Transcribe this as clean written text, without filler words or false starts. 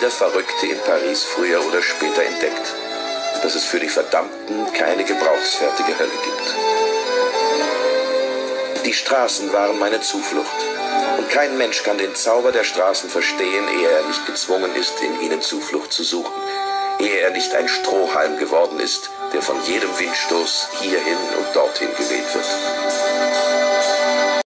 jeder Verrückte in Paris früher oder später entdeckt, dass es für die Verdammten keine gebrauchsfertige Hölle gibt. Die Straßen waren meine Zuflucht, und kein Mensch kann den Zauber der Straßen verstehen, ehe er nicht gezwungen ist, in ihnen Zuflucht zu suchen, ehe er nicht ein Strohhalm geworden ist, der von jedem Windstoß hierhin und dorthin geweht wird.